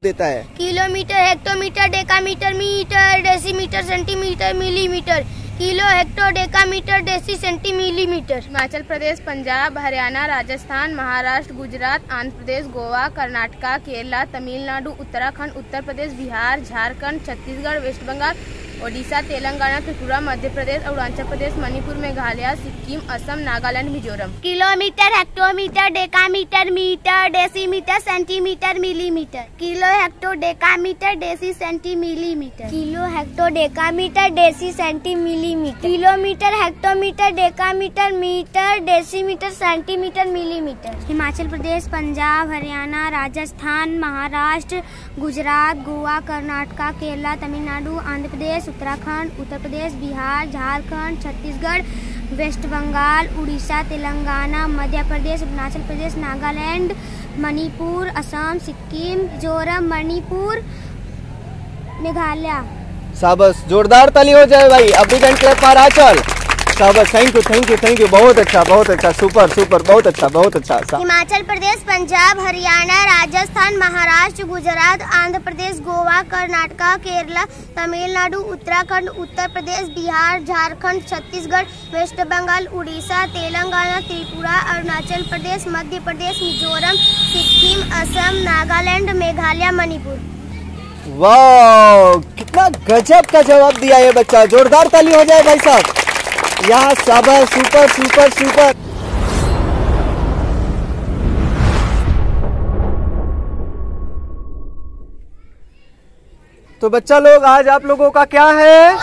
देता है। Kilometre, hectometre, decametre, metre, decimetre, centimetre, millimetre. Kilo, hecto, decametre, deci, centi, millimetre. Himachal Pradesh, Punjab, Haryana, Rajasthan, Maharashtra, Gujarat, Andhra Pradesh, Goa, Karnataka, Kerala, Tamil Nadu, Uttarakhand, Uttar Pradesh, Bihar, Jharkhand, Chhattisgarh, waste Bengal, Odisha, Telangana, Tripura, Madhya Pradesh, Arunachal Pradesh, Manipur, Meghalaya, Sikkim, Assam, Nagaland, Mizoram. Kilometre, hectometre, decametre, metre, decimetre, centimetre, millimetre. Kilo, hecto, decametre, deci, centi, millimetre. Kilo, hecto, decametre, deci, centi, millimetre. Kilometre, hectometre, decametre, metre, decimetre, centimetre, millimetre. Himachal Pradesh, Punjab, Haryana, Rajasthan, Maharashtra, Gujarat, Goa, Karnataka, Kerala, Tamil Nadu, Andhra Pradesh, Uttarakhand, Uttar Pradesh, Bihar, Jharkhand, Chhattisgarh, waste Bengal, Orissa, Telangana, Madhya Pradesh, Arunachal Pradesh, Nagaland, Manipur, Assam, Sikkim, Mizoram, Manipur, Meghalaya. शाबाश, जोरदार ताली हो जाए भाई। अभी hand clap मारा चल। शाबाश, thank you thank you thank you, बहुत अच्छा, सुपर सुपर, बहुत अच्छा। हिमाचल प्रदेश, पंजाब, हरियाणा, राजस्थान, महाराष्ट्र, गुजरात, आंध्र प्रदेश, गोवा, कर्नाटका, केरला, तमिलनाडु, उत्तराखंड, उत्तर प्रदेश, बिहार, झारखंड, छत्तीसगढ़, वेस्ट बंगाल, उड़ीसा, तेलंगाना, त्रिपुरा, अरुणाचल प्रदेश, मध्य प्रदेश, मिजोरम, सिक्किम, असम, नागालैंड, मेघालय, मणिपुर। वाह, कितना गजब का जवाब दिया ये बच्चा। जोरदार ताली हो जाए भाई साहब। यहाँ शाबाश, सुपर। तो बच्चा लोग, आज आप लोगों का क्या है?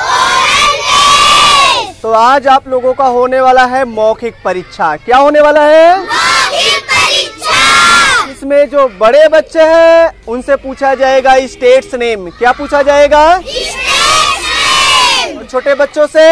तो आज आप लोगों का होने वाला है मौखिक परीक्षा। क्या होने वाला है? मौखिक परीक्षा। इसमें जो बड़े बच्चे हैं उनसे पूछा जाएगा स्टेट्स नेम। क्या पूछा जाएगा? और छोटे बच्चों से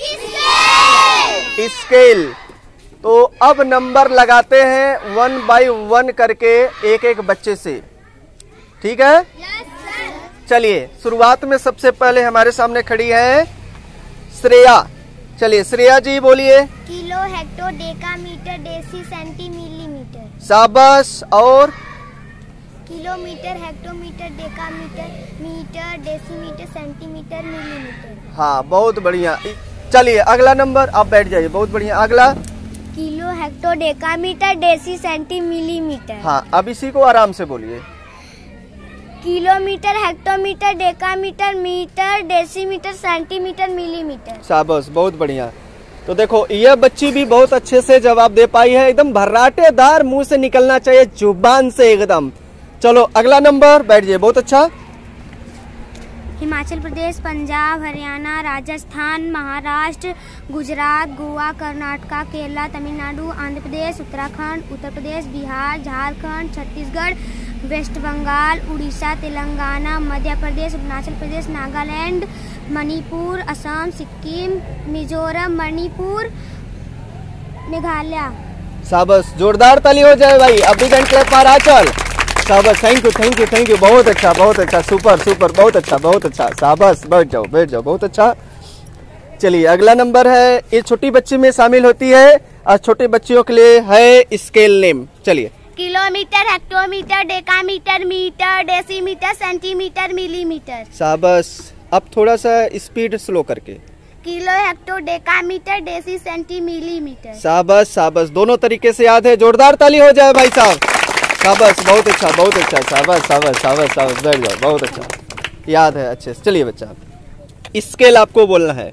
स्केल। तो अब नंबर लगाते हैं 1 बाय 1 करके एक बच्चे से, ठीक है? चलिए, शुरुआत में सबसे पहले हमारे सामने खड़ी है श्रेया। चलिए श्रेया जी बोलिए। Kilo, hecto, decametre, deci, centi, millimetre. शाबाश। और kilometre, hectometre, decametre, metre, decimetre, centimetre, millimetre. हाँ, बहुत बढ़िया। चलिए अगला नंबर, आप बैठ जाइए। बहुत बढ़िया, अगला। Kilo, hecto, decametre, deci, centi, millimetre. हाँ, अब इसी को आराम से बोलिए। Kilometre, hectometre, decametre, metre, decimetre, centimetre, millimetre. शाबाश, बहुत बढ़िया। तो देखो, यह बच्ची भी बहुत अच्छे से जवाब दे पाई है। एकदम भर्राटेदार मुंह से निकलना चाहिए, जुबान से एकदम। चलो अगला नंबर, बैठ जाइए। बहुत अच्छा। हिमाचल प्रदेश, पंजाब, हरियाणा, राजस्थान, महाराष्ट्र, गुजरात, गोवा, कर्नाटका, केरला, तमिलनाडु, आंध्र प्रदेश, उत्तराखंड, उत्तर प्रदेश, बिहार, झारखंड, छत्तीसगढ़, वेस्ट बंगाल, उड़ीसा, तेलंगाना, मध्य प्रदेश, अरुणाचल प्रदेश, नागालैंड, मणिपुर, असम, सिक्किम, मिजोरम, मणिपुर, मेघालय। शाबाश, जोरदार ताली हो जाए भाई। अभी हैंड क्लैप मारा चल। शाबाश, थैंक यू, बहुत अच्छा, सुपर, बहुत अच्छा। शाबाश, बैठ जाओ, बहुत अच्छा। चलिए अगला नंबर है, ये छोटी बच्ची में शामिल होती है और छोटे बच्चियों के लिए है स्केल नेम। चलिए। Kilometre, hectometre, decametre, metre, decimetre, centimetre, millimetre. शाबाश। अब थोड़ा सा स्पीड स्लो करके। Kilo, hecto, decametre, deci, centi, millimetre. शाबाश, दोनों तरीके से याद है। जोरदार ताली हो जाए भाई साहब। शाबाश, बहुत अच्छा। शाबाश, बैठ जाओ, बहुत अच्छा, याद है अच्छे से। चलिए बच्चा, स्केल आपको बोलना है।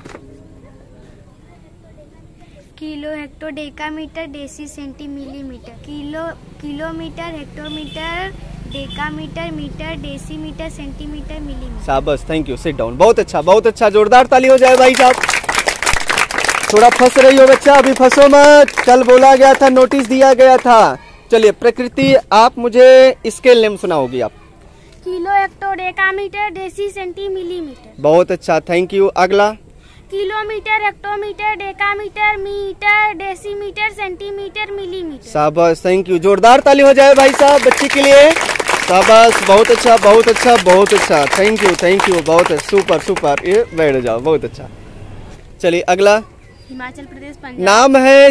Kilo, hecto, decametre, deci, centi, millimetre. Kilometre, hectometre, decametre, metre, decimetre, centimetre, millimetre. शाबाश, थैंक यू। Sit down. बहुत अच्छा, जोरदार ताली हो जाए भाई साहब। थोड़ा फंस रही हो बच्चा, अभी फंसो मत। कल बोला गया था, नोटिस दिया गया था। चलिए प्रकृति, आप मुझे स्केल नेम सुनाओगी आप। Kilo, hecto, decametre, deci, centi, millimetre. बहुत अच्छा, थैंक यू। अगला। Kilometre, hectometre, decametre, metre, decimetre, centimetre, millimetre. शाबाश, थैंक यू। जोरदार ताली हो जाए भाई साहब बच्ची के लिए। शाबाश, बहुत अच्छा। थैंक यू, बहुत सुपर। ये बैठ जाओ, बहुत अच्छा। चलिए अगला। हिमाचल प्रदेश, पंजाब। नाम है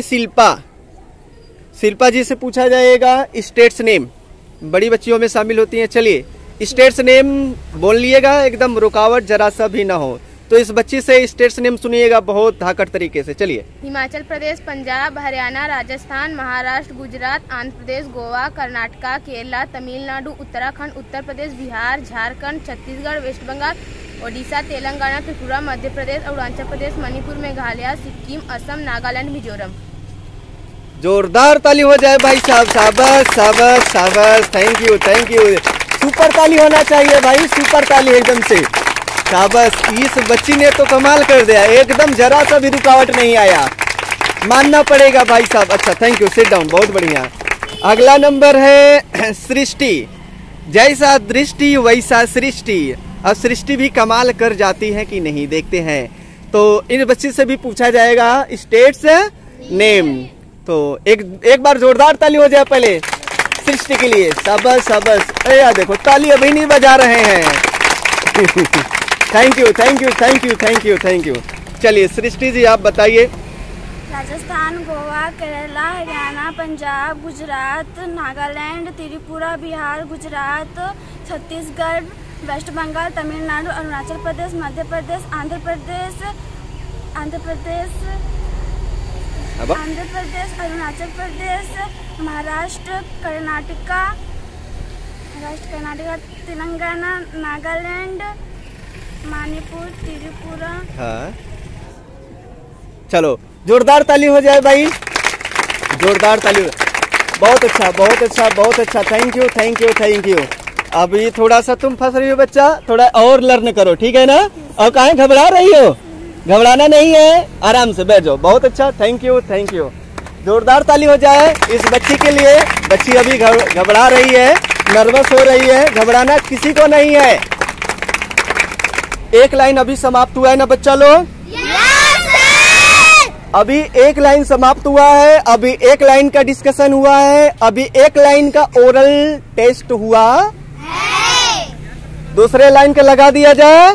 शिल्पा जी से पूछा जाएगा स्टेट्स नेम। बड़ी बच्चियों में शामिल होती हैं। चलिए स्टेट्स नेम बोल लिएगा, एकदम रुकावट जरा सा भी ना हो। तो इस बच्ची से स्टेट्स नेम सुनिएगा बहुत धाकड़ तरीके से। चलिए। हिमाचल प्रदेश, पंजाब, हरियाणा, राजस्थान, महाराष्ट्र, गुजरात, आंध्र प्रदेश, गोवा, कर्नाटका, केरला, तमिलनाडु, उत्तराखंड, उत्तर प्रदेश, बिहार, झारखंड, छत्तीसगढ़, वेस्ट बंगाल, ओडिशा, तेलंगाना, त्रिपुरा, मध्य प्रदेश, अरुणाचल प्रदेश, मणिपुर, मेघालय, सिक्किम, असम, नागालैंड, मिजोरम। जोरदार ताली हो जाए भाई साहब। शाबाश शाबाश शाबाश, thank you thank you. Super ताली होना चाहिए भाई, सुपर ताली एकदम से। शाबाश, इस बच्ची ने तो कमाल कर दिया, एकदम जरा सा भी रुकावट नहीं आया, मानना पड़ेगा भाई साहब। अच्छा थैंक यू, सिट डाउन, बहुत बढ़िया। अगला नंबर है सृष्टि। जैसा दृष्टि वैसा सृष्टि। अब सृष्टि भी कमाल कर जाती है कि नहीं, देखते हैं। तो इन बच्ची से भी पूछा जाएगा स्टेट्स नेम। तो एक बार जोरदार ताली हो जाए पहले सृष्टि के लिए। शाबाश शाबाश। अरे यार देखो, ताली अभी नहीं बजा रहे हैं। Thank you thank you thank you thank you thank you. चलिए सृष्टि जी आप बताइए। राजस्थान, गोवा, केरला, हरियाणा, पंजाब, गुजरात, नागालैंड, त्रिपुरा, बिहार, गुजरात, छत्तीसगढ़, वेस्ट बंगाल, तमिलनाडु, अरुणाचल प्रदेश, मध्य प्रदेश, आंध्र प्रदेश, अरुणाचल प्रदेश, महाराष्ट्र, कर्नाटका, तेलंगाना, नागालैंड, मणिपुर, त्रिपुरा। हाँ चलो जोरदार ताली हो जाए भाई, जोरदार ताली। बहुत अच्छा बहुत अच्छा बहुत अच्छा, thank you thank you thank you. अभी थोड़ा सा तुम फंस रही हो बच्चा, थोड़ा और लर्न करो, ठीक है ना। और कहाँ घबरा रही हो, घबराना नहीं है, आराम से बैठ जाओ। बहुत अच्छा, थैंक यू थैंक यू। जोरदार ताली हो जाए इस बच्ची के लिए। बच्ची अभी घबरा रही है, नर्वस हो रही है, घबराना किसी को नहीं है। एक लाइन अभी समाप्त हुआ है ना बच्चा लोग? अभी एक लाइन समाप्त हुआ है, अभी एक लाइन का डिस्कशन हुआ है, अभी एक लाइन का ओरल टेस्ट हुआ है। दूसरे लाइन का लगा दिया जाए।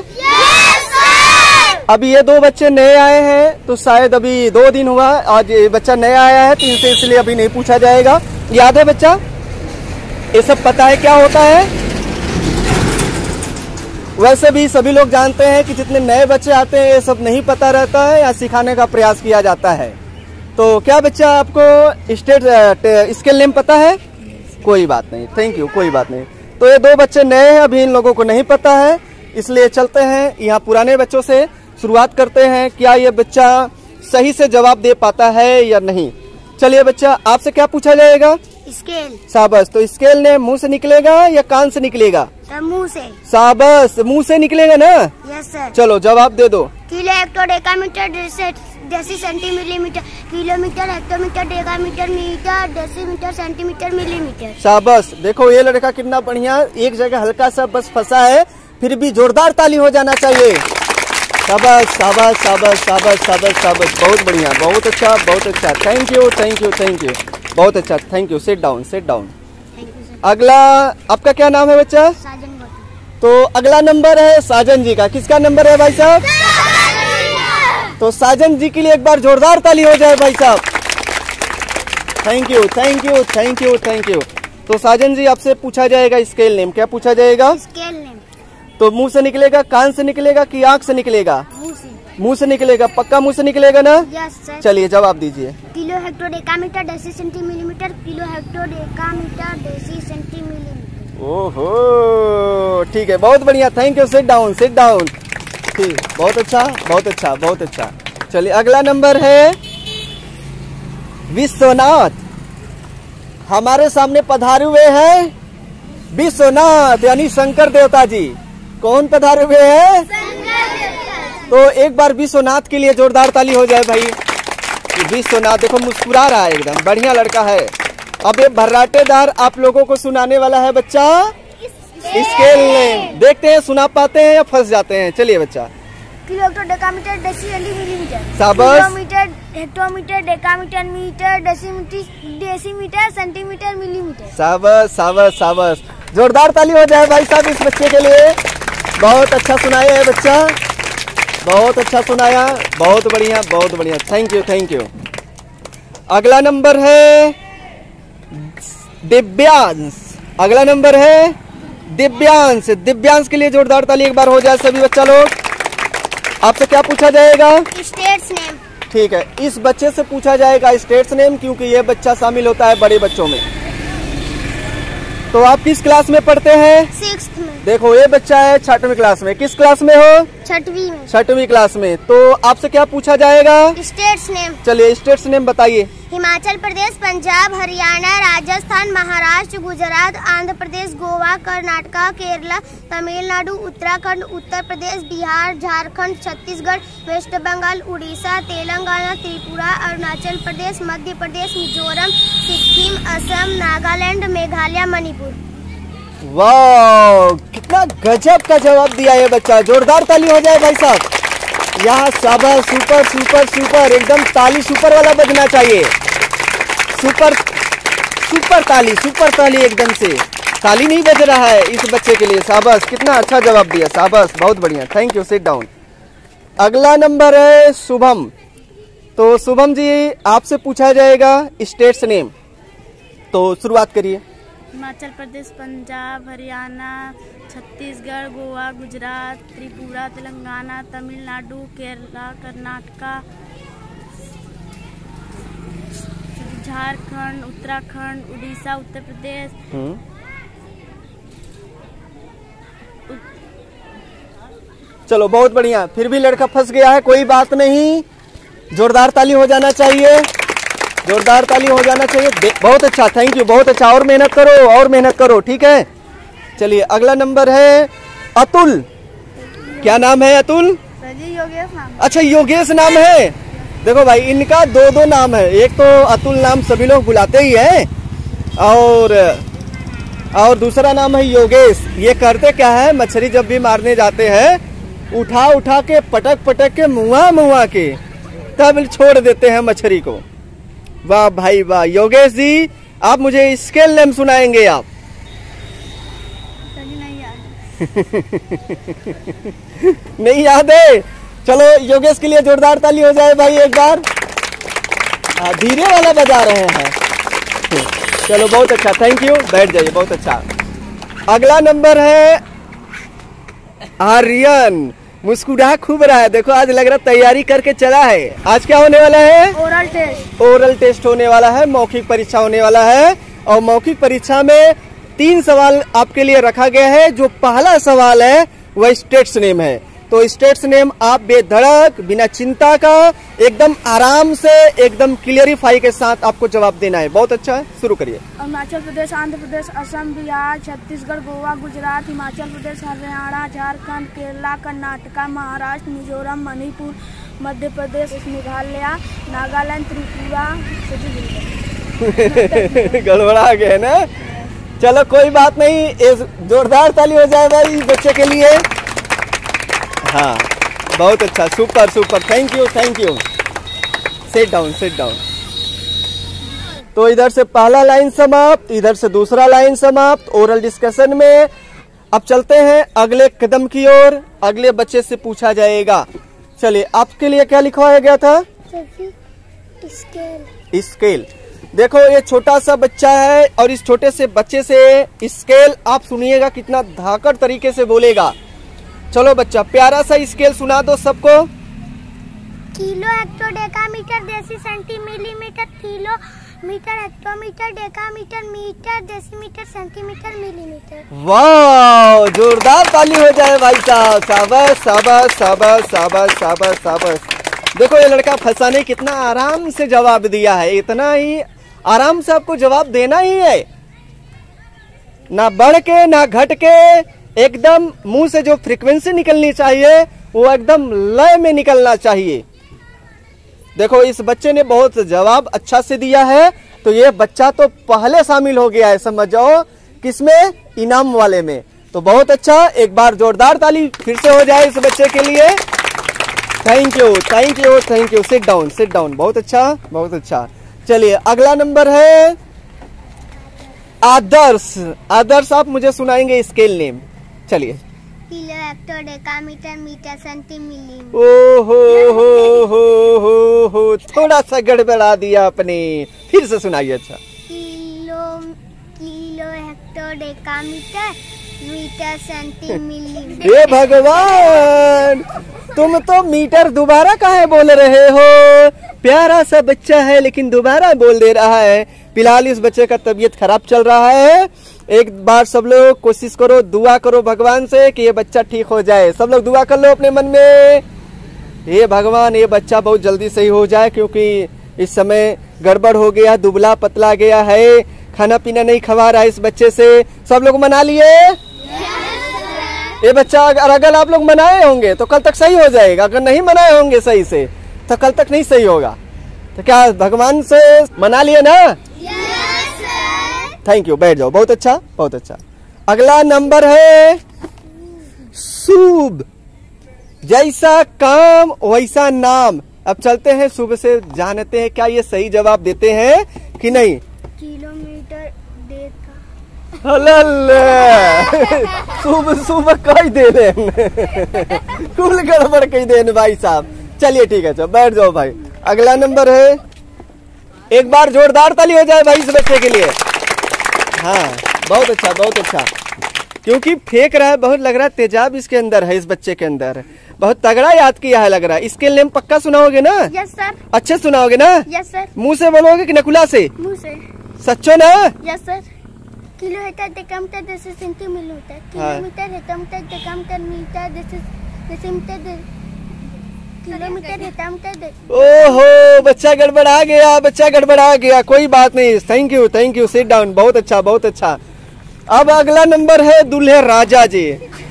अभी ये दो बच्चे नए आए हैं, तो शायद अभी 2 दिन हुआ, आज ये बच्चा नया आया है, तो इनसे इसलिए अभी नहीं पूछा जाएगा। याद है बच्चा, ये सब पता है क्या होता है? वैसे भी सभी लोग जानते हैं कि जितने नए बच्चे आते हैं ये सब नहीं पता रहता है या सिखाने का प्रयास किया जाता है। तो क्या बच्चा आपको स्टेट स्केल नेम पता है? कोई बात नहीं, थैंक यू, कोई बात नहीं। तो ये 2 बच्चे नए हैं, अभी इन लोगों को नहीं पता है, इसलिए चलते हैं यहाँ पुराने बच्चों से शुरुआत करते हैं। क्या ये बच्चा सही से जवाब दे पाता है या नहीं? चलिए बच्चा, आपसे क्या पूछा जाएगा? स्केल। शाबाश। तो स्केल ने मुंह से निकलेगा या कान से निकलेगा? मुंह से। शाबाश, मुंह से निकलेगा ना? Yes sir. चलो जवाब दे दो। Kilo, hectare, decametre, deci, centi, millimetre, kilometre, hectometre, decametre, metre, decimetre, centimetre, millimetre. शाबाश। देखो ये लड़का कितना बढ़िया, एक जगह हल्का सा बस फंसा है, फिर भी जोरदार ताली हो जाना चाहिए। शाबाश शाबाश शाबाश शाबाश शाबाश शाबाश, बहुत बढ़िया, बहुत अच्छा बहुत अच्छा। Thank you thank you thank you, बहुत अच्छा, thank you. Sit down sit down. अगला आपका क्या नाम है बच्चा? साजन गौतम। तो अगला नंबर है साजन जी का। किसका नंबर है भाई साहब? तो साजन जी के लिए एक बार जोरदार ताली हो जाए भाई साहब। Thank you thank you thank you thank you. तो साजन जी आपसे पूछा जाएगा स्केल नेम। क्या पूछा जाएगा? Scale name. तो मुंह से निकलेगा, कान से निकलेगा कि आंख से निकलेगा? मुंह से। मुंह से निकलेगा, पक्का मुंह से निकलेगा ना? Yes sir. चलिए जवाब दीजिए। Kilo, hectare, decametre, deci, centi, millimetre, kilo, hectare, decametre, deci, centi, millimetre. ओहो ठीक है, बहुत बढ़िया, thank you. Sit down sit down. ठीक, बहुत अच्छा बहुत अच्छा बहुत अच्छा। चलिए अगला नंबर है विश्वनाथ। हमारे सामने पधारे हुए हैं विश्वनाथ यानी शंकर देवता जी। कौन पधारे हुए हैं? तो एक बार विश्वनाथ के लिए जोरदार ताली हो जाए भाई। विश्वनाथ देखो मुस्कुरा रहा है, एकदम बढ़िया लड़का है। अब ये भर्राटेदार आप लोगों को सुनाने वाला है बच्चा स्केल नेम। देखते हैं सुना पाते हैं या फंस जाते हैं। चलिए बच्चा। Kilo, hectare, decametre, deci, centi, millimetre. शाबाश। Kilometre, hectometre, decametre, metre, decimetre, centimetre, millimetre. शाबाश शाबाश शाबाश, जोरदार ताली हो जाए भाई साहब इस बच्चे के लिए। बहुत अच्छा सुनाया है बच्चा, बहुत अच्छा सुनाया, बहुत बढ़िया बहुत बढ़िया, थैंक यू थैंक यू। अगला नंबर है दिव्यांश। अगला नंबर है दिव्यांश। दिव्यांश के लिए जोरदार ताली एक बार हो जाए सभी बच्चा लोग। आपसे क्या पूछा जाएगा? States name. ठीक है, इस बच्चे से पूछा जाएगा स्टेट्स नेम, क्योंकि ये बच्चा शामिल होता है बड़े बच्चों में। तो आप किस क्लास में पढ़ते हैं? 6th में। देखो ये बच्चा है 6वीं क्लास में। किस क्लास में हो? 6वीं में। 6वीं क्लास में। तो आपसे क्या पूछा जाएगा? States name. चलिए स्टेट्स नेम बताइए। हिमाचल प्रदेश, पंजाब, हरियाणा, राजस्थान, महाराष्ट्र, गुजरात, आंध्र प्रदेश, गोवा, कर्नाटका, केरला, तमिलनाडु, उत्तराखंड, उत्तर प्रदेश, बिहार, झारखंड, छत्तीसगढ़, वेस्ट बंगाल, उड़ीसा, तेलंगाना, त्रिपुरा, अरुणाचल प्रदेश, मध्य प्रदेश, मिजोरम, सिक्किम, असम, नागालैंड, मेघालय, मणिपुर। वाह, कितना गजब का जवाब दिया ये बच्चा। जोरदार ताली हो जाए भाई साहब। यहाँ शाबाश, सुपर सुपर सुपर, एकदम ताली सुपर वाला बजना चाहिए। सुपर सुपर ताली एकदम से। ताली नहीं बज रहा है इस बच्चे के लिए। शाबाश, कितना अच्छा जवाब दिया। शाबाश, बहुत बढ़िया, थैंक यू, सिट डाउन। अगला नंबर है शुभम। तो शुभम जी आपसे पूछा जाएगा स्टेट्स नेम। तो शुरुआत करिए। हिमाचल प्रदेश, पंजाब, हरियाणा, छत्तीसगढ़, गोवा, गुजरात, त्रिपुरा, तेलंगाना, तमिलनाडु, केरला, कर्नाटका, झारखंड, उत्तराखंड, उड़ीसा, उत्तर प्रदेश। चलो बहुत बढ़िया। फिर भी लड़का फंस गया है, कोई बात नहीं, जोरदार ताली हो जाना चाहिए। जोरदार ताली हो जाना चाहिए। बहुत अच्छा, थैंक यू, बहुत अच्छा। और मेहनत करो, और मेहनत करो, ठीक है। चलिए अगला नंबर है अतुल। क्या नाम है अतुल? योगेश नाम। अच्छा योगेश नाम है। देखो भाई, इनका दो नाम है। एक तो अतुल नाम सभी लोग बुलाते ही हैं, और दूसरा नाम है योगेश। ये करते क्या है, मछली जब भी मारने जाते हैं उठा उठा के पटक के मुआ के तब छोड़ देते हैं मछली को। वाह भाई वाह। योगेश जी आप मुझे स्केल नेम सुनाएंगे आप? नहीं याद है? चलो योगेश के लिए जोरदार ताली हो जाए भाई एक बार। धीरे वाला बजा रहे हैं। चलो बहुत अच्छा, थैंक यू, बैठ जाइए, बहुत अच्छा। अगला नंबर है आर्यन। मुस्कुरा खूब रहा है, देखो आज लग रहा तैयारी करके चला है। आज क्या होने वाला है? Oral test. ओरल टेस्ट होने वाला है, मौखिक परीक्षा होने वाला है। और मौखिक परीक्षा में 3 सवाल आपके लिए रखा गया है। जो पहला सवाल है वह स्टेट्स नेम है। तो स्टेट्स नेम आप बेधड़क, बिना चिंता का, एकदम आराम से, एकदम क्लियरिफाई के साथ आपको जवाब देना है। बहुत अच्छा है, शुरू करिए। अरुणाचल प्रदेश, आंध्र प्रदेश, असम, बिहार, छत्तीसगढ़, गोवा, गुजरात, हिमाचल प्रदेश, हरियाणा, झारखंड, केरला, कर्नाटका, महाराष्ट्र, मिजोरम, मणिपुर, मध्य प्रदेश, मेघालय, नागालैंड, त्रिपुरा। गड़बड़ा गए ना। चलो कोई बात नहीं, जोरदार ताली हो जाए भाई बच्चे के लिए। हाँ बहुत अच्छा, super super, thank you thank you. Sit down sit down. तो इधर से पहला लाइन समाप्त, इधर से दूसरा लाइन समाप्त ओरल डिस्कशन में। अब चलते हैं अगले कदम की ओर। अगले बच्चे से पूछा जाएगा। चलिए आपके लिए क्या लिखवाया गया था? स्केल। स्केल। देखो ये छोटा सा बच्चा है और इस छोटे से बच्चे से स्केल आप सुनिएगा कितना धाकड़ तरीके से बोलेगा। चलो बच्चा प्यारा सा स्केल सुना दो सबको। Kilo, hecto decametre, deci, centi, millimetre, kilo, metre, hectometre, decametre, metre, decimetre, centimetre, millimetre. वाह जोरदार ताली हो जाए भाई साहब। शाबाश शाबाश शाबाश शाबाश शाबाश शाबाश। देखो ये लड़का फंसाने कितना आराम से जवाब दिया है। इतना ही आराम से आपको जवाब देना ही है, ना बढ़ के ना घट के, एकदम मुंह से जो फ्रीक्वेंसी निकलनी चाहिए वो एकदम लय में निकलना चाहिए। देखो इस बच्चे ने बहुत जवाब अच्छा से दिया है, तो ये बच्चा तो पहले शामिल हो गया है, समझ जाओ किसमें? इनाम वाले में। तो बहुत अच्छा, एक बार जोरदार ताली फिर से हो जाए इस बच्चे के लिए। Thank you thank you thank you. Sit down sit down. बहुत अच्छा बहुत अच्छा। चलिए अगला नंबर है आदर्श। आदर्श आप मुझे सुनाएंगे स्केल नेम। चलिए। Kilo, hecto decametre, metre, centi, millimetre. ओ हो थोड़ा सा गड़बड़ा दिया आपने, फिर से सुनाइए। अच्छा। Kilo, hecto decametre, metre centimetre. हे भगवान, तुम तो मीटर दोबारा काहे बोल रहे हो? प्यारा सा बच्चा है लेकिन दोबारा बोल दे रहा है। फिलहाल इस बच्चे का तबीयत खराब चल रहा है। एक बार सब लोग कोशिश करो, दुआ करो भगवान से कि ये बच्चा ठीक हो जाए। सब लोग दुआ कर लो अपने मन में, हे भगवान ये बच्चा बहुत जल्दी सही हो जाए, क्योंकि इस समय गड़बड़ हो गया, दुबला पतला गया है, खाना पीना नहीं खवा रहा है इस बच्चे से। सब लोग मना लिए? ये बच्चा अगर आप लोग मनाए होंगे तो कल तक सही हो जाएगा, अगर नहीं मनाए होंगे सही से तो कल तक नहीं सही होगा। तो क्या भगवान से मना लिए ना? थैंक यू, बैठ जाओ। बहुत अच्छा, बहुत अच्छा। अगला नंबर है शुभ। जैसा काम वैसा नाम। अब चलते हैं शुभ से, जानते हैं क्या ये सही जवाब देते हैं कि नहीं। किलोमीटर देखा। सुबह सुबह कही दे कुल गड़बड़ कही दे भाई साहब। चलिए ठीक है, चलो बैठ जाओ भाई। अगला नंबर है, एक बार जोरदार ताली हो जाए भाई इस बच्चे के लिए। हाँ बहुत अच्छा, बहुत अच्छा। क्योंकि फेंक रहा है, बहुत लग रहा है तेजाब इसके अंदर है, इस बच्चे के अंदर बहुत तगड़ा याद किया है लग रहा है। इसके नेम पक्का सुनाओगे ना? Yes sir. अच्छे सुनाओगे ना? Yes sir. मुंह से बोलोगे कि नकुला से? मुंह से। सच्चो ना? Yes sir. Kilometre decimetre deci centimetre. Kilometre hectometre decimetre metre decimetre kilometre hectometre. ओहो बच्चा गड़बड़ा गया, बच्चा गड़बड़ा गया। कोई बात नहीं, thank you, thank you, sit down. बहुत अच्छा, बहुत अच्छा। अब अगला नंबर है दूल्हे राजा जी।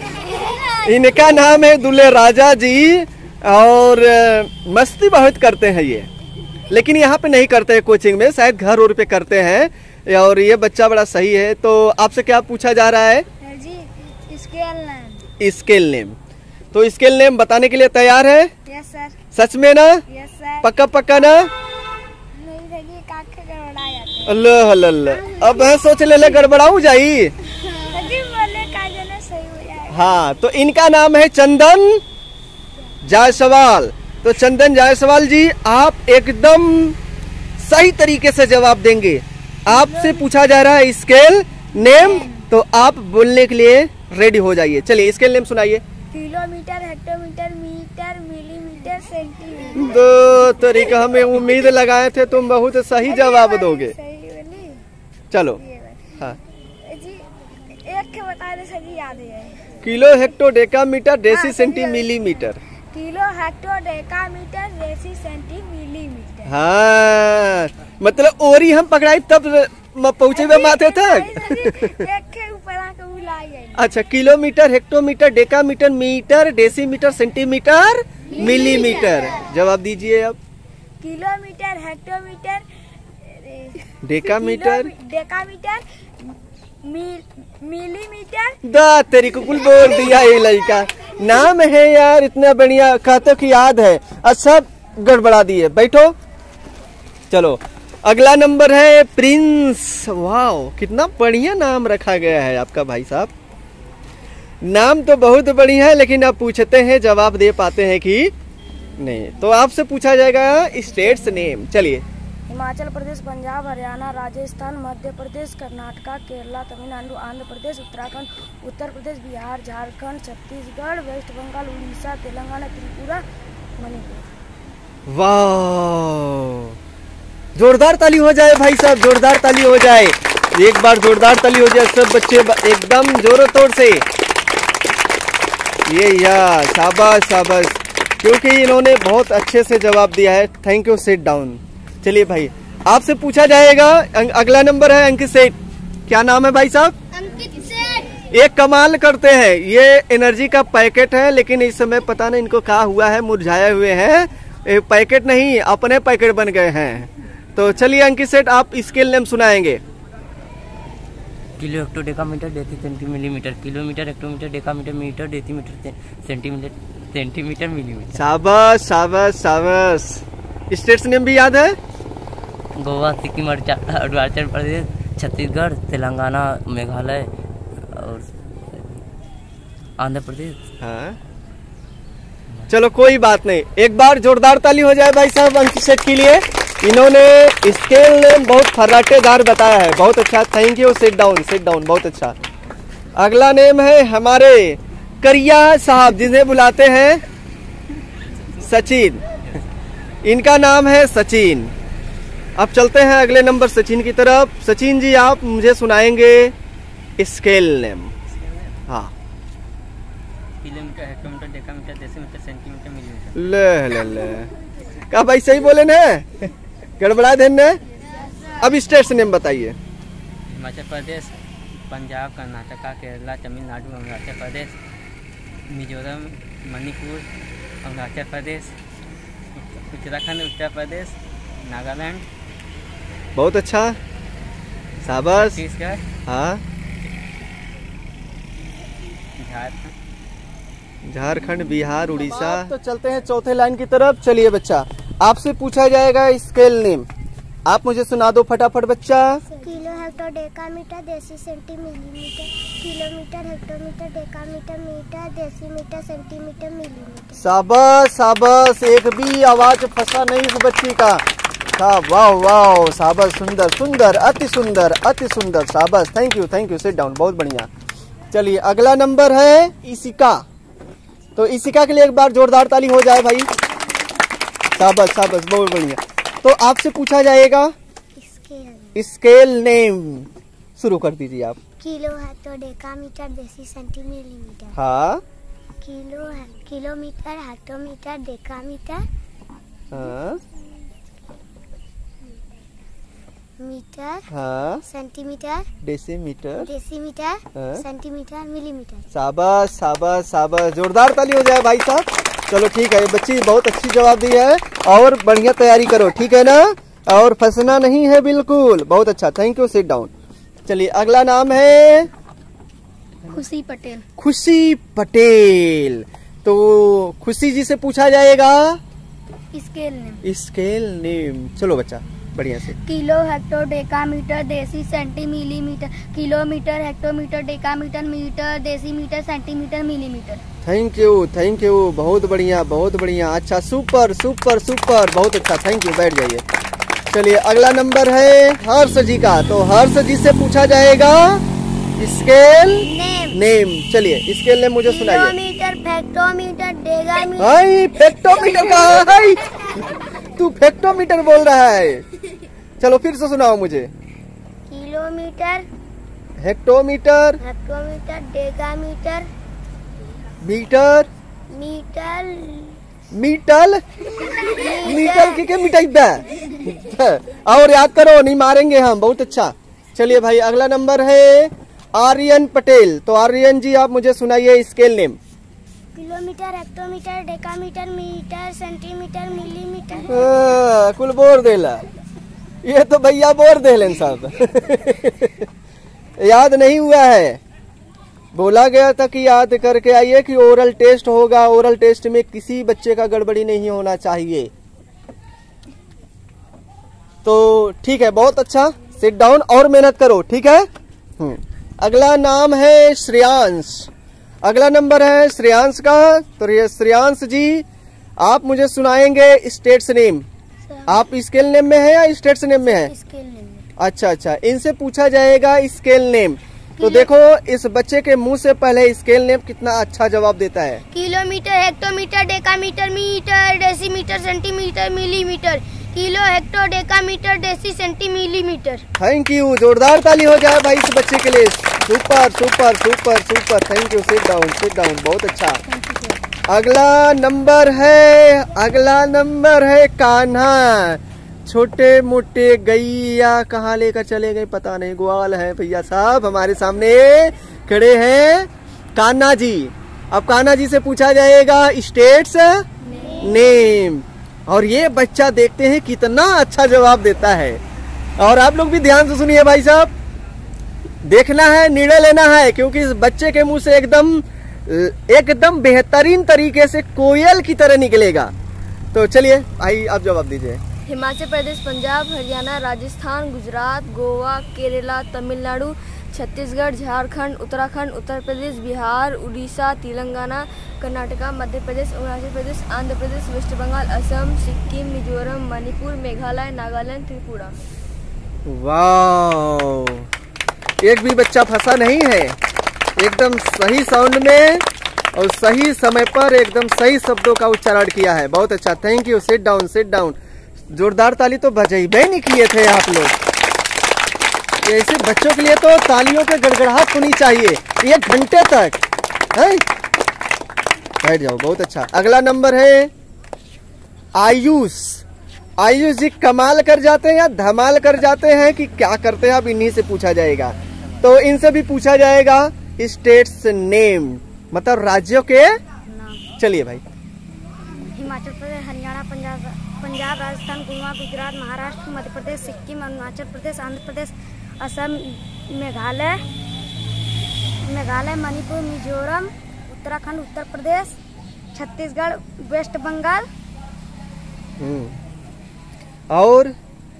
इनका नाम है दूल्हे राजा जी और मस्ती बहुत करते हैं ये, लेकिन यहाँ पे नहीं करते हैं कोचिंग में, शायद घर और पे करते हैं। और ये बच्चा बड़ा सही है। तो आपसे क्या पूछा जा रहा है? जी स्केल नेम। Scale name. तो स्केल नेम बताने के लिए तैयार है? Yes sir. सच में ना? Yes sir. पक्का पक्का ना? नहीं लगी काके गड़बड़ा जाते। अल्लाह अल्लाह, अब है सोच ले गड़बड़ाऊ जाई। बोले का जना सही हो जाएगा। हाँ तो इनका नाम है चंदन जायसवाल। तो चंदन जायसवाल जी आप एकदम सही तरीके से जवाब देंगे। आपसे पूछा जा रहा है स्केल नेम, तो आप बोलने के लिए रेडी हो जाइए। चलिए स्केल नेम सुनाइए। Kilometre hectometre metre millimetre centimetre. दो तरीका हमें उम्मीद लगाए थे तुम बहुत सही जवाब दोगे। सही बोली। चलो हाँ जी एक के बता दे, सही याद है। Kilo hecto decametre deci centi millimetre. Kilo hecto decametre deci centi millimetre. हाँ मतलब ओरी हम पकड़ाई तब पहुँचे हुए माथे तक। एक के ऊपर आके बुला गई। अच्छा kilometre hectometre decametre metre decimetre centimetre millimetre. जवाब दीजिए अब। Kilometre hectometre decametre decametre millimetre. दा तेरी को कुल बोल दिया ये लड़का। नाम है यार इतना बढ़िया, कहते कि याद है, अच्छा गड़बड़ा दिए। बैठो चलो अगला नंबर है प्रिंस। वाह कितना बढ़िया नाम रखा गया है आपका भाई साहब। नाम तो बहुत बढ़िया है, लेकिन आप पूछते हैं जवाब दे पाते हैं कि नहीं। तो आपसे पूछा जाएगा स्टेट्स नेम। चलिए। हिमाचल प्रदेश, पंजाब, हरियाणा, राजस्थान, मध्य प्रदेश, कर्नाटका, केरला, तमिलनाडु, आंध्र प्रदेश, उत्तराखंड, उत्तर प्रदेश, बिहार, झारखंड, छत्तीसगढ़, वेस्ट बंगाल, उड़ीसा, तेलंगाना, त्रिपुरा, मणिपुर। वाह जोरदार ताली हो जाए भाई साहब, जोरदार ताली हो जाए। एक बार जोरदार ताली हो जाए सब बच्चे एकदम जोरों तोड़ से। ये यार शाबाश शाबाश, क्योंकि इन्होंने बहुत अच्छे से जवाब दिया है। Thank you, sit down. चलिए भाई आपसे पूछा जाएगा। अगला नंबर है अंकित सेठ। क्या नाम है भाई साहब? अंकित सेठ। एक कमाल करते हैं, ये एनर्जी का पैकेट है, लेकिन इस समय पता नहीं इनको क्या हुआ है, मुरझाए हुए हैं। पैकेट नहीं अपने पैकेट बन गए हैं। तो चलिए अंकित सेठ आप स्केल नेम सुनाएंगे। Kilo hecto decametre deci centimetre. Kilometre hectometre decametre metre decimetre centimetre centimetre millimetre. शाबाश शाबाश शाबाश। स्टेट्स नेम भी याद है? गोवा, सिक्किम, अरुणाचल प्रदेश, छत्तीसगढ़, तेलंगाना, मेघालय और आंध्र प्रदेश। हाँ चलो कोई बात नहीं, एक बार जोरदार ताली हो जाए भाई साहब अंकित सेठ के लिए। इन्होंने स्केल नेम बहुत फर्राटेदार बताया है, बहुत अच्छा। Thank you, sit down sit down, बहुत अच्छा। अगला नेम है हमारे करिया साहब, जिन्हें बुलाते हैं सचिन। इनका नाम है सचिन। अब चलते हैं अगले नंबर सचिन की तरफ। सचिन जी, आप मुझे सुनाएंगे स्केल नेम। हाँ, kilometre, hectometre, decametre, decimetre, centimetre, millimetre. ले क्या भाई सही बोले ना? गड़बड़ा देने। अब स्टेट्स नेम बताइए। हिमाचल प्रदेश, पंजाब, कर्नाटका, केरला, तमिलनाडु, अरुणाचल प्रदेश, मिजोरम, मणिपुर, अरुणाचल प्रदेश, उत्तराखंड, उत्तर प्रदेश, नागालैंड। बहुत अच्छा, शाबाश। छत्तीसगढ़, हाँ, झारखंड, बिहार, उड़ीसा। तो चलते हैं चौथे लाइन की तरफ। चलिए बच्चा, आपसे पूछा जाएगा स्केल नेम। आप मुझे सुना दो फटाफट बच्चा। Kilo hectare decametre deci centi millimetre, kilometre hectometre decametre metre decimetre centimetre millimetre. शाबाश शाबाश, एक भी आवाज फंसा नहीं इस बच्ची का। वाह वाह, शाबाश, सुंदर सुंदर, अति सुंदर अति सुंदर, शाबाश। थैंक यू, सिट डाउन, बहुत बढ़िया। चलिए अगला नंबर है ईशिका। तो ईशिका के लिए एक बार जोरदार ताली हो जाए भाई। शाबाश शाबाश, बहुत बढ़िया। तो आपसे पूछा जाएगा स्केल नेम। शुरू कर दीजिए आप। Kilo hectare decametre deci centi millimetre. हाँ, किलोमीटर हेक्टोमीटर डेकामीटर हाँ, मीटर, हाँ, centimetre, decimetre, decimetre, centimetre, millimetre. शाबाश शाबाश शाबाश, जोरदार ताली हो जाए भाई साहब। चलो ठीक है, बच्ची बहुत अच्छी जवाब दी है और बढ़िया तैयारी करो, ठीक है ना? और फंसना नहीं है बिल्कुल। बहुत अच्छा, थैंक यू, सिट डाउन। चलिए अगला नाम है खुशी पटेल। खुशी पटेल। तो खुशी जी से पूछा जाएगा स्केल नेम। Scale name. चलो बच्चा, बढ़िया से। Kilo hectare decametre deci centi millimetre, kilometre hectometre decametre metre decimetre centimetre millimetre. Thank you, बहुत बढ़िया बहुत बढ़िया। अच्छा, सुपर सुपर सुपर, बहुत अच्छा, थैंक यू। बैठ जाइए। चलिए अगला नंबर है हर्ष जी का। तो हर्ष जी से पूछा जाएगा स्केल नेम। चलिए स्केल नेम मुझे सुनाइए। किलोमीटर फेक्टोमीटर डेगामीटर। हाय, फेक्टोमीटर का हाय, तू फेक्टोमीटर बोल रहा है। चलो फिर से सुनाओ मुझे। Kilometre hectometre, hectometre decametre metre, metre मीटल मीटल के मिटाइबा। और याद करो, नहीं मारेंगे हम। बहुत अच्छा। चलिए भाई अगला नंबर है आर्यन पटेल। तो आर्यन जी, आप मुझे सुनाइए scale name. Kilometre hectometre decametre metre centimetre millimetre. कुल बोर देला, ये तो भैया बोर देलन सब। याद नहीं हुआ है। बोला गया था कि याद करके आइए कि ओरल टेस्ट होगा, ओरल टेस्ट में किसी बच्चे का गड़बड़ी नहीं होना चाहिए। तो ठीक है, बहुत अच्छा, सिट डाउन और मेहनत करो, ठीक है। अगला नाम है श्रेयांश। अगला नंबर है श्रेयांश का। तो ये श्रेयांश जी, आप मुझे सुनाएंगे स्टेट्स नेम। आप स्केल नेम में है या स्टेट्स नेम में है? Scale name. अच्छा, इनसे पूछा जाएगा स्केल नेम। तो देखो इस बच्चे के मुंह से पहले स्केल नेम कितना अच्छा जवाब देता है। Kilometre hectometre decametre metre decimetre centimetre millimetre. Kilo hecto decametre deci centi millimetre. Thank you, जोरदार ताली हो जाए भाई इस बच्चे के लिए। Super super super super, thank you. Sit down, बहुत अच्छा। अगला नंबर है कान्हा। छोटे मोटे गैया कहाँ लेकर चले गए पता नहीं, ग्वाल है भैया साहब हमारे सामने खड़े हैं कान्हा जी। अब कान्हा जी से पूछा जाएगा स्टेट्स नेम। और ये बच्चा देखते हैं कितना अच्छा जवाब देता है। और आप लोग भी ध्यान से सुनिए भाई साहब, देखना है, निर्णय लेना है, क्योंकि इस बच्चे के मुंह से एकदम बेहतरीन तरीके से कोयल की तरह निकलेगा। तो चलिए भाई आप जवाब दीजिए। हिमाचल प्रदेश, पंजाब, हरियाणा, राजस्थान, गुजरात, गोवा, केरला, तमिलनाडु, छत्तीसगढ़, झारखंड, उत्तराखंड, उत्तर प्रदेश, बिहार, उड़ीसा, तेलंगाना, कर्नाटका, मध्य प्रदेश, अरुणाचल प्रदेश, आंध्र प्रदेश, वेस्ट बंगाल, असम, सिक्किम, मिजोरम, मणिपुर, मेघालय, नागालैंड, त्रिपुरा। वाह, एक भी बच्चा फंसा नहीं है। एकदम सही साउंड में और सही समय पर एकदम सही शब्दों का उच्चारण किया है। बहुत अच्छा, thank you. Sit down, sit down. जोरदार ताली तो बजाइबे नहीं किए थे आप लोग। ऐसे बच्चों के लिए तो तालियों के गड़गड़ाहट होनी चाहिए 1 घंटे तक है। बैठ जाओ, बहुत अच्छा। अगला नंबर है आयुष। आयुष जी कमाल कर जाते हैं या धमाल कर जाते हैं कि क्या करते हैं, अब इन्हीं से पूछा जाएगा। तो इनसे भी पूछा जाएगा स्टेट्स नेम, मतलब राज्यों के। चलिए भाई। हिमाचल प्रदेश, हरियाणा, पंजाब, राजस्थान, गोवा, गुजरात, महाराष्ट्र, मध्य प्रदेश, सिक्किम, अरुणाचल प्रदेश, आंध्र प्रदेश, असम, मेघालय, मणिपुर, मिजोरम, उत्तराखंड, उत्तर प्रदेश, छत्तीसगढ़, वेस्ट बंगाल। और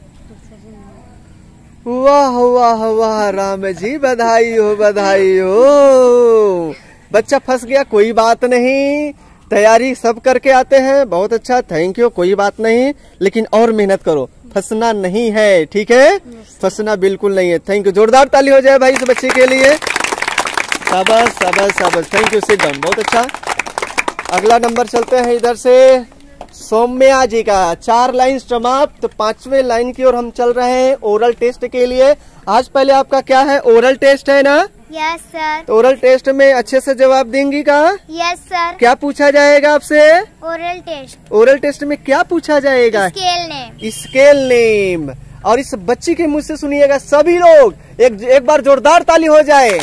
वाह वाह वाह, राम जी बधाई हो, बधाई हो। बच्चा फंस गया, कोई बात नहीं, तैयारी सब करके आते हैं। बहुत अच्छा, थैंक यू। कोई बात नहीं, लेकिन और मेहनत करो, फंसना नहीं है, ठीक है? फंसना बिल्कुल नहीं है। Thank you. जोरदार ताली हो जाए भाई इस बच्चे के लिए। शाबाश शाबाश शाबाश, थैंक यू। Sit down. बहुत अच्छा। अगला नंबर चलते हैं इधर से सौम्या जी का। 4 लाइन समाप्त, 5वें लाइन की ओर हम चल रहे हैं ओरल टेस्ट के लिए। आज पहले आपका क्या है, ओरल टेस्ट है ना? Yes sir. तो ओरल टेस्ट में अच्छे से जवाब देंगी का? Yes sir. क्या पूछा जाएगा आपसे? Oral test. ओरल टेस्ट में क्या पूछा जाएगा? Scale name. Scale name. और इस बच्ची के मुंह से सुनिएगा सभी लोग, एक बार जोरदार ताली हो जाए।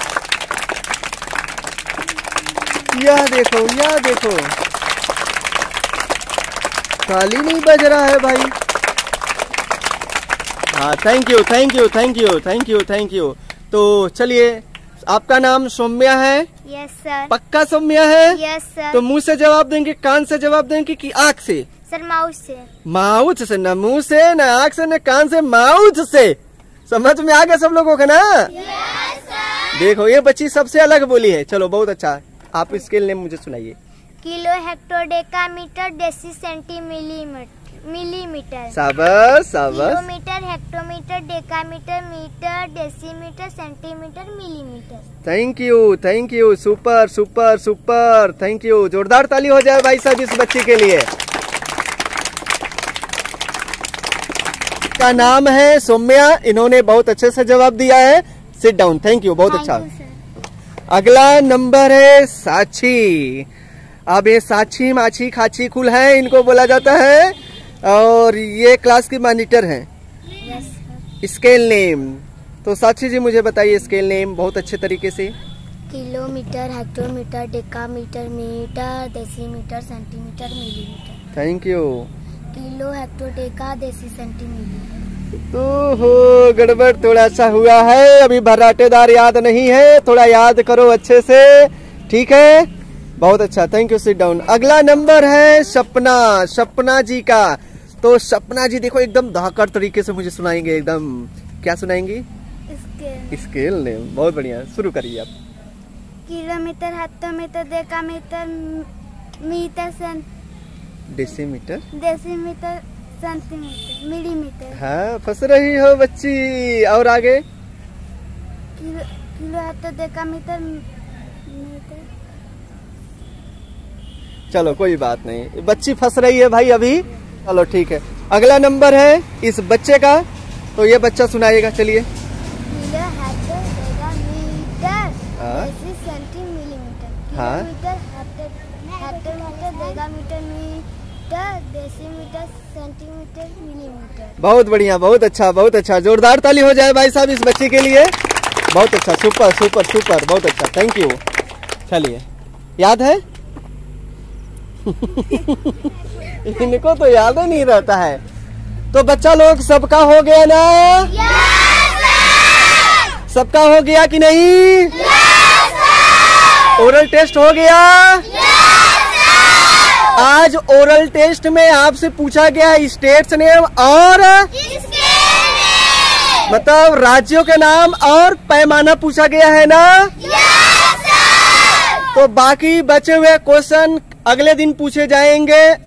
यह देखो, यह देखो, ताली नहीं बज रहा है भाई। हाँ, thank you thank you thank you thank you thank you. तो चलिए, आपका नाम सौम्या है? Yes sir. पक्का सौम्या है? Yes sir. तो मुंह से जवाब देंगे, कान से जवाब देंगे कि आँख से? सर माउथ से। माउथ से, न मुंह से, न आँख से, न कान से, माउथ से। समझ में आ गया सब लोगों का ना? Yes sir. देखो, ये बच्ची सबसे अलग बोली है। चलो, बहुत अच्छा। आप स्केल नेम मुझे सुनाइए। Kilo, hectare, decametre, deci, centi, millimetre. शाबाश शाबाश। Kilometre, hectometre, decametre, metre, decimetre, centimetre, millimetre. Thank you. Super super super, thank you. जोरदार ताली हो जाए भाई साहब इस बच्चे के लिए। का नाम है सौम्या, इन्होंने बहुत अच्छे से जवाब दिया है। Sit down. थैंक यू, बहुत अच्छा। अगला नंबर है साक्षी। अब ये साक्षी, माछी, खाची, कुल है, इनको बोला जाता है। और ये क्लास की मॉनिटर हैं। Scale name. तो साक्षी जी मुझे बताइए स्केल नेम बहुत अच्छे तरीके से। Kilometre, hectometre, decametre, metre, decimetre, centimetre, millimetre. Thank you. Kilo, hecto, deca, deci, centi, millimetre. तो हो गड़बड़ थोड़ा सा हुआ है, अभी भर्राटेदार याद नहीं है, थोड़ा याद करो अच्छे से, ठीक है? बहुत अच्छा, थैंक यू। Sit down. अगला नंबर है सपना, सपना जी का। तो सपना जी देखो, एकदम धाकड़ तरीके से मुझे सुनाएंगे। एकदम क्या सुनाएंगी? Scale name. बहुत बढ़िया, शुरू करिए आप। Kilometre, hectometre, decametre, metre, decimetre, decimetre, centimetre, millimetre. हाँ, फंस रही हो बच्ची। और आगे? Kilo, hecto, decametre, metre. चलो कोई बात नहीं, बच्ची फंस रही है भाई अभी। चलो ठीक है। अगला नंबर है इस बच्चे का, तो ये बच्चा सुनाइएगा। चलिए। Kilo, hecto, decametre, deci, centi, millimetre. हाँ। Kilometre, hectometre, decametre, metre, decimetre, centimetre, millimetre. बहुत बढ़िया, बहुत अच्छा, बहुत अच्छा। जोरदार ताली हो जाए भाई साहब इस बच्चे के लिए। बहुत अच्छा, सुपर सुपर सुपर, बहुत अच्छा, थैंक यू। चलिए, याद है? इनको तो याद ही नहीं रहता है। तो बच्चा लोग सबका हो गया ना? सबका हो गया कि नहीं? ओरल टेस्ट हो गया? आज ओरल टेस्ट में आपसे पूछा गया है स्टेट्स नेम और मतलब राज्यों के नाम और पैमाना पूछा गया है ना? तो बाकी बचे हुए क्वेश्चन अगले दिन पूछे जाएंगे